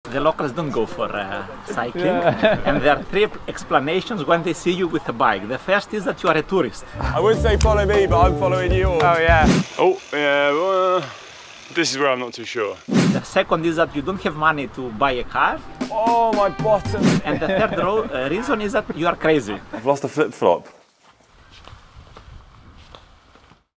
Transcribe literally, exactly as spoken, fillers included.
the locals don't go for uh, cycling, Yeah. and there are three explanations when they see you with a bike. The first is that you are a tourist. I would say follow me, but I'm following you. Oh yeah. Oh, yeah, well, this is where I'm not too sure. The second is that you don't have money to buy a car. Oh, my bottom. And the third ro- uh, reason is that you are crazy. I've lost a flip-flop.